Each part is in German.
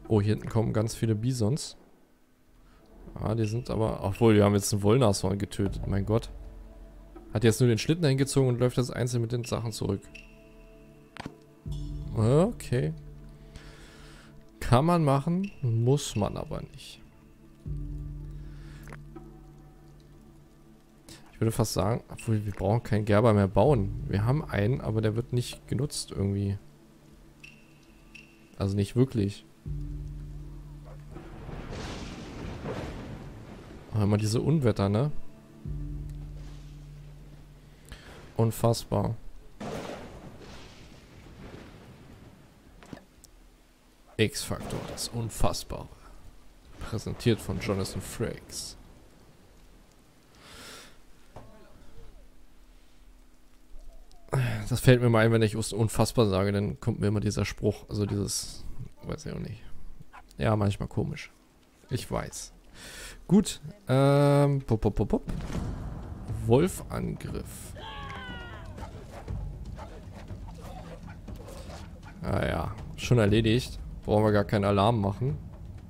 Oh, hier hinten kommen ganz viele Bisons. Ah, die sind aber... Obwohl, wir haben jetzt einen Wollnashorn getötet. Mein Gott. Hat jetzt nur den Schlitten hingezogen und läuft das einzeln mit den Sachen zurück. Okay. Kann man machen, muss man aber nicht. Ich würde fast sagen, obwohl wir brauchen keinen Gerber mehr bauen. Wir haben einen, aber der wird nicht genutzt irgendwie. Also nicht wirklich. Aber immer diese Unwetter, ne? Unfassbar. X-Factor, das Unfassbare. Präsentiert von Jonathan Frakes. Das fällt mir mal ein, wenn ich unfassbar sage, dann kommt mir immer dieser Spruch, also dieses, weiß ich auch nicht. Ja, manchmal komisch. Ich weiß. Gut, Wolfangriff. Ah ja, schon erledigt. Brauchen wir gar keinen Alarm machen.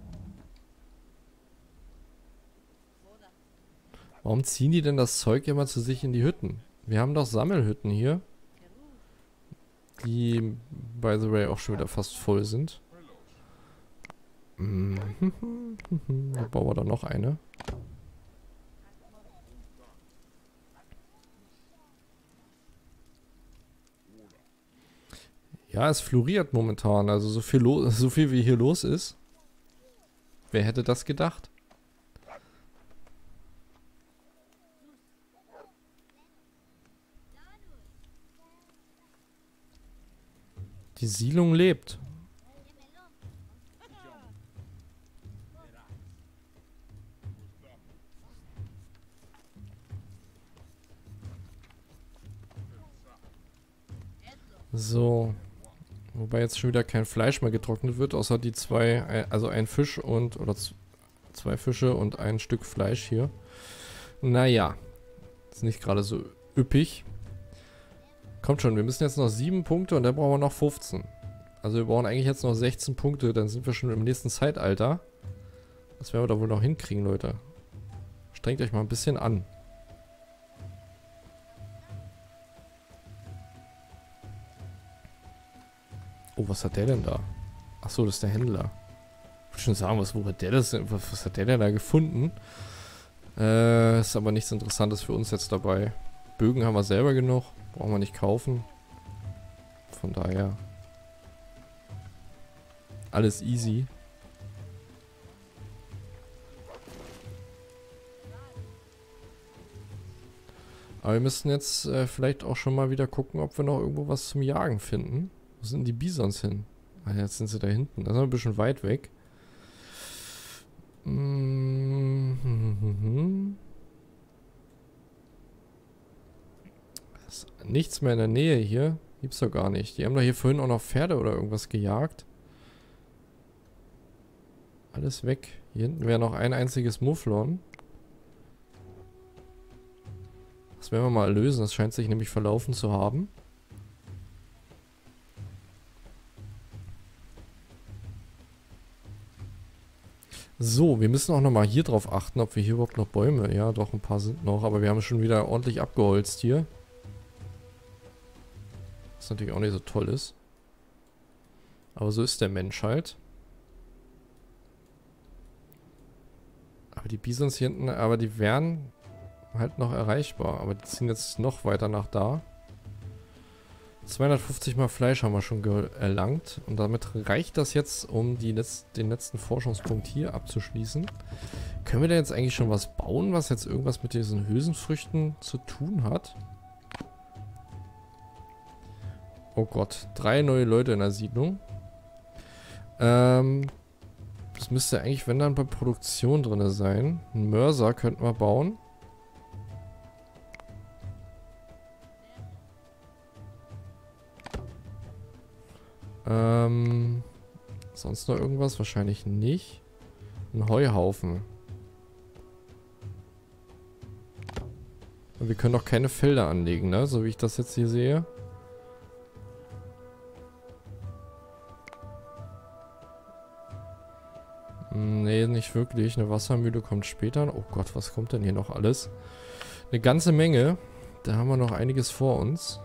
Warum ziehen die denn das Zeug immer zu sich in die Hütten? Wir haben doch Sammelhütten hier. Die, by the way, auch schon wieder fast voll sind. Da bauen wir da noch eine. Ja, es floriert momentan. Also so viel wie hier los ist. Wer hätte das gedacht? Die Siedlung lebt. So. Wobei jetzt schon wieder kein Fleisch mehr getrocknet wird, außer die zwei, also ein Fisch oder zwei Fische und ein Stück Fleisch hier. Naja. Ist nicht gerade so üppig. Kommt schon, wir müssen jetzt noch 7 Punkte und dann brauchen wir noch 15. Also wir brauchen eigentlich jetzt noch 16 Punkte, dann sind wir schon im nächsten Zeitalter. Das werden wir da wohl noch hinkriegen, Leute. Strengt euch mal ein bisschen an. Oh, was hat der denn da? Achso, das ist der Händler. Ich wollte schon sagen, was hat der denn da gefunden? Ist aber nichts Interessantes für uns jetzt dabei. Bögen haben wir selber genug. Brauchen wir nicht kaufen. Von daher. Alles easy. Aber wir müssen jetzt vielleicht auch schon mal wieder gucken, ob wir noch irgendwo was zum Jagen finden. Wo sind die Bisons hin? Ah, jetzt sind sie da hinten. Das ist ein bisschen weit weg. Ist nichts mehr in der Nähe hier. Gibt's doch gar nicht. Die haben doch hier vorhin auch noch Pferde oder irgendwas gejagt. Alles weg. Hier hinten wäre noch ein einziges Mufflon. Das werden wir mal lösen. Das scheint sich nämlich verlaufen zu haben. So, wir müssen auch nochmal hier drauf achten, ob wir hier überhaupt noch Bäume... Ja, doch, ein paar sind noch, aber wir haben schon wieder ordentlich abgeholzt hier. Was natürlich auch nicht so toll ist. Aber so ist der Mensch halt. Aber die Bisons hier hinten, aber die wären halt noch erreichbar. Aber die ziehen jetzt noch weiter nach da. 250 mal Fleisch haben wir schon erlangt. Und damit reicht das jetzt, um den letzten Forschungspunkt hier abzuschließen. Können wir da jetzt eigentlich schon was bauen, was jetzt irgendwas mit diesen Hülsenfrüchten zu tun hat? Oh Gott, 3 neue Leute in der Siedlung. Das müsste eigentlich, wenn dann, bei Produktion drin sein. Einen Mörser könnten wir bauen. Sonst noch irgendwas? Wahrscheinlich nicht. Ein Heuhaufen. Und wir können doch keine Felder anlegen, ne? So wie ich das jetzt hier sehe. Nee, nicht wirklich. Eine Wassermühle kommt später. Oh Gott, was kommt denn hier noch alles? Eine ganze Menge. Da haben wir noch einiges vor uns.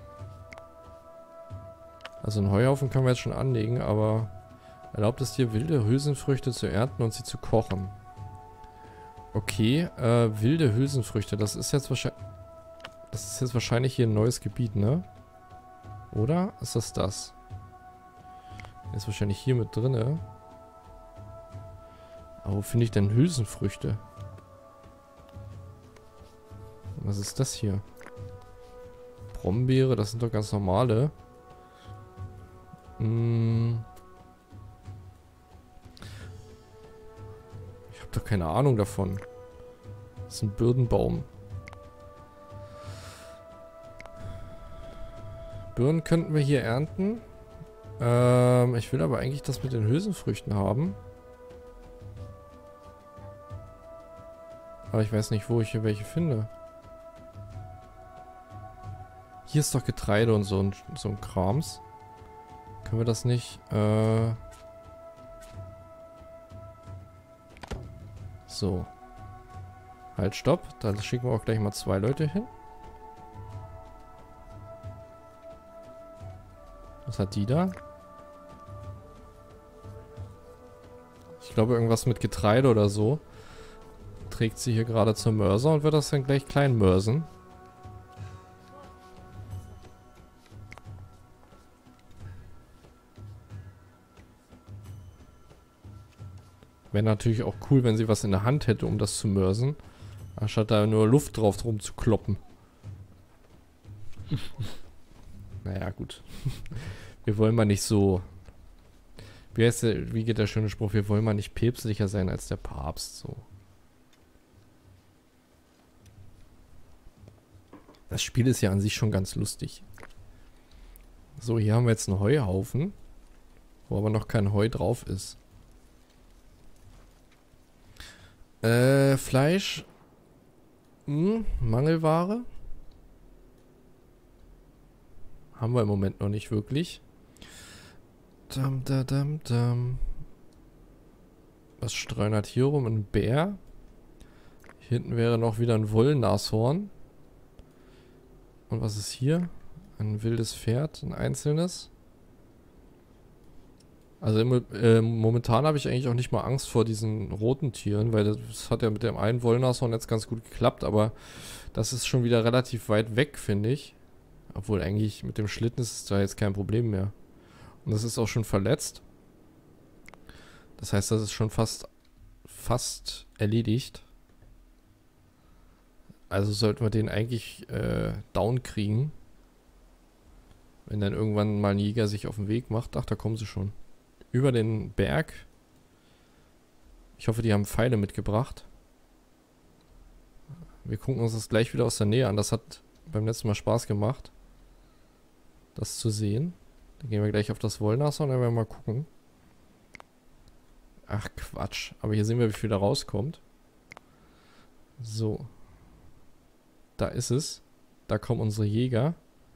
Also einen Heuhaufen können wir jetzt schon anlegen, aber erlaubt es dir, wilde Hülsenfrüchte zu ernten und sie zu kochen. Okay, wilde Hülsenfrüchte, das ist jetzt wahrscheinlich hier ein neues Gebiet, ne? Oder? Ist das das? Ist wahrscheinlich hier mit drinne. Aber wo finde ich denn Hülsenfrüchte? Was ist das hier? Brombeere, das sind doch ganz normale. Ich habe doch keine Ahnung davon. Das ist ein Birnbaum. Birnen könnten wir hier ernten. Ich will aber eigentlich das mit den Hülsenfrüchten haben. Aber ich weiß nicht, wo ich hier welche finde. Hier ist doch Getreide und so ein Krams. Können wir das nicht, So. Halt, stopp. Da schicken wir auch gleich mal 2 Leute hin. Was hat die da? Ich glaube, irgendwas mit Getreide oder so. Trägt sie hier gerade zum Mörser und wird das dann gleich klein mörsen. Wäre natürlich auch cool, wenn sie was in der Hand hätte, um das zu mörsen. Anstatt da nur Luft drauf drum zu kloppen. Naja, gut. Wir wollen mal nicht so... Wie geht der schöne Spruch? Wir wollen mal nicht päpstlicher sein als der Papst. So. Das Spiel ist ja an sich schon ganz lustig. So, hier haben wir jetzt einen Heuhaufen. Wo aber noch kein Heu drauf ist. Fleisch. Mangelware. Haben wir im Moment noch nicht wirklich. Was streunert hier rum? Ein Bär. Hier hinten wäre noch wieder ein Wollnashorn. Und was ist hier? Ein wildes Pferd, ein einzelnes. Also momentan habe ich eigentlich auch nicht mal Angst vor diesen roten Tieren, weil das hat ja mit dem einen Wollnashorn jetzt ganz gut geklappt, aber das ist schon wieder relativ weit weg, finde ich. Obwohl eigentlich mit dem Schlitten ist es da jetzt kein Problem mehr. Und das ist auch schon verletzt. Das heißt, das ist schon fast erledigt. Also sollten wir den eigentlich down kriegen. Wenn dann irgendwann mal ein Jäger sich auf den Weg macht. Ach, da kommen sie schon. Über den Berg. Ich hoffe, die haben Pfeile mitgebracht. Wir gucken uns das gleich wieder aus der Nähe an. Das hat beim letzten Mal Spaß gemacht, das zu sehen. Dann gehen wir gleich auf das Wollnashorn und dann werden wir mal gucken. Ach, Quatsch. Aber hier sehen wir, wie viel da rauskommt. So. Da ist es. Da kommen unsere Jäger.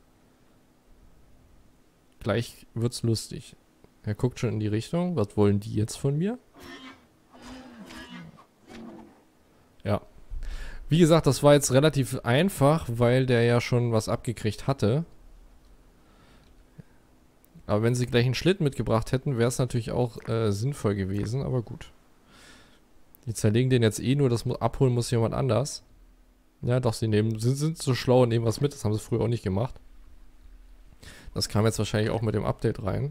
Gleich wird's lustig. Er guckt schon in die Richtung. Was wollen die jetzt von mir? Ja. Wie gesagt, das war jetzt relativ einfach, weil der ja schon was abgekriegt hatte. Aber wenn sie gleich einen Schlitten mitgebracht hätten, wäre es natürlich auch sinnvoll gewesen. Aber gut. Die zerlegen den jetzt eh nur. Das abholen muss jemand anders. Ja, doch, sie sind so schlau und nehmen was mit. Das haben sie früher auch nicht gemacht. Das kam jetzt wahrscheinlich auch mit dem Update rein.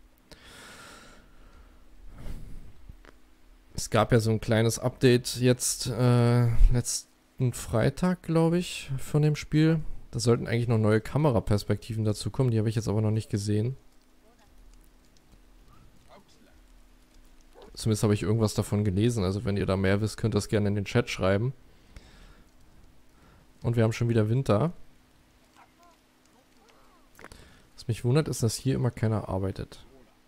Es gab ja so ein kleines Update jetzt letzten Freitag, glaube ich, von dem Spiel. Da sollten eigentlich noch neue Kameraperspektiven dazu kommen. Die habe ich jetzt aber noch nicht gesehen. Zumindest habe ich irgendwas davon gelesen. Also wenn ihr da mehr wisst, könnt ihr das gerne in den Chat schreiben. Und wir haben schon wieder Winter. Was mich wundert, ist, dass hier immer keiner arbeitet.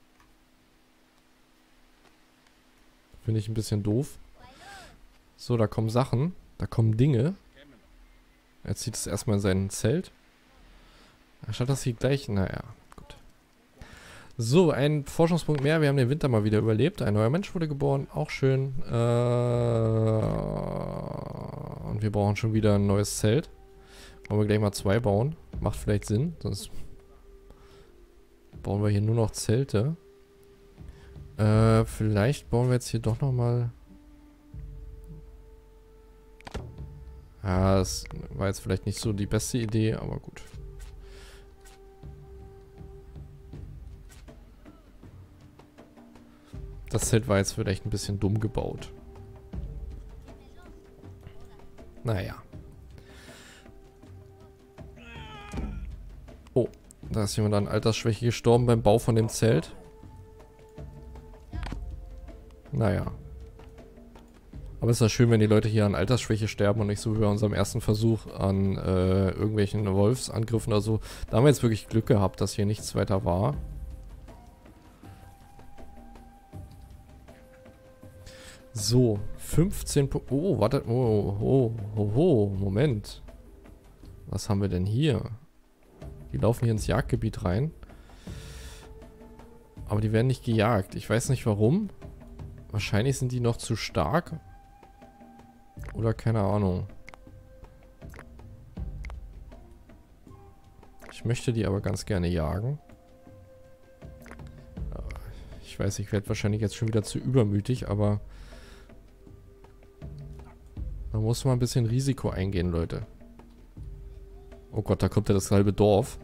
Finde ich ein bisschen doof. So, da kommen Sachen. Da kommen Dinge. Er zieht es erstmal in sein Zelt. Anstatt dass sie gleich... Naja, gut. So, ein Forschungspunkt mehr. Wir haben den Winter mal wieder überlebt. Ein neuer Mensch wurde geboren. Auch schön. Und wir brauchen schon wieder ein neues Zelt. Wollen wir gleich mal 2 bauen. Macht vielleicht Sinn. Sonst bauen wir hier nur noch Zelte. Vielleicht bauen wir jetzt hier doch nochmal... Ja, das war jetzt vielleicht nicht so die beste Idee, aber gut. Das Zelt war jetzt vielleicht ein bisschen dumm gebaut. Naja. Oh, da ist jemand an Altersschwäche gestorben beim Bau von dem Zelt. Naja. Aber es ist ja schön, wenn die Leute hier an Altersschwäche sterben und nicht so wie bei unserem ersten Versuch an irgendwelchen Wolfsangriffen oder so. Da haben wir jetzt wirklich Glück gehabt, dass hier nichts weiter war. So, 15 Punkte. Oh, warte. Moment. Was haben wir denn hier? Die laufen hier ins Jagdgebiet rein. Aber die werden nicht gejagt. Ich weiß nicht warum. Wahrscheinlich sind die noch zu stark. Oder keine Ahnung. Ich möchte die aber ganz gerne jagen. Ich weiß, ich werde wahrscheinlich jetzt schon wieder zu übermütig, aber... Da muss man ein bisschen Risiko eingehen, Leute. Oh Gott, da kommt ja das halbe Dorf.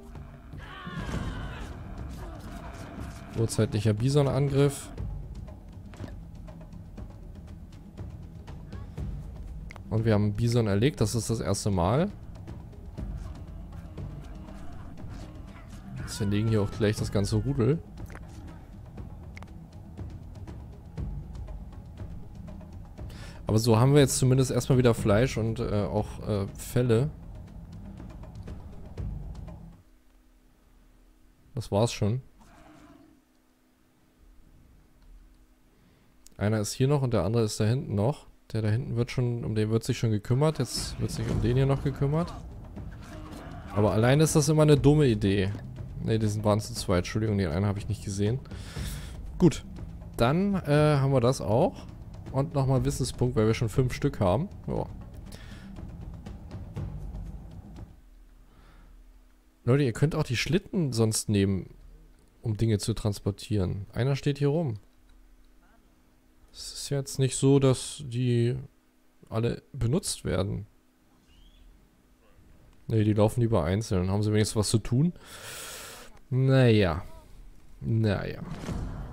Urzeitlicher Bisonangriff. Und wir haben einen Bison erlegt, das ist das erste Mal. Jetzt verlegen hier auch gleich das ganze Rudel. Aber so haben wir jetzt zumindest erstmal wieder Fleisch und auch Felle. Das war's schon. Einer ist hier noch und der andere ist da hinten noch. Der da hinten wird schon, um den wird sich schon gekümmert. Jetzt wird sich um den hier noch gekümmert. Aber alleine ist das immer eine dumme Idee. Ne, die waren zu zweit. Entschuldigung, den einen habe ich nicht gesehen. Gut. Dann haben wir das auch. Und nochmal einen Wissenspunkt, weil wir schon 5 Stück haben. Ja. Leute, ihr könnt auch die Schlitten sonst nehmen, um Dinge zu transportieren. Einer steht hier rum. Es ist jetzt nicht so, dass die alle benutzt werden. Ne, die laufen lieber einzeln. Haben sie wenigstens was zu tun? Naja. Naja.